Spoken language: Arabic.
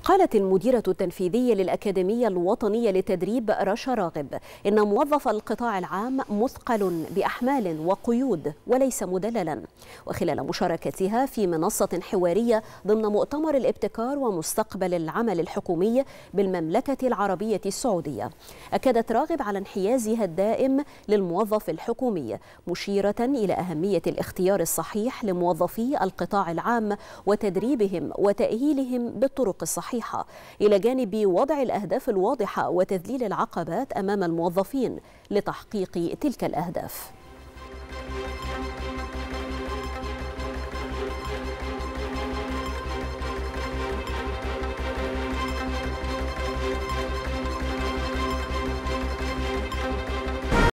قالت المديرة التنفيذية للأكاديمية الوطنية للتدريب رشا راغب إن موظف القطاع العام مثقل بأحمال وقيود وليس مدللا. وخلال مشاركتها في منصة حوارية ضمن مؤتمر الابتكار ومستقبل العمل الحكومي بالمملكة العربية السعودية، أكدت راغب على انحيازها الدائم للموظف الحكومي، مشيرة إلى أهمية الاختيار الصحيح لموظفي القطاع العام وتدريبهم وتأهيلهم بالطرق الصحيحة، إلى جانب وضع الأهداف الواضحة وتذليل العقبات أمام الموظفين لتحقيق تلك الأهداف.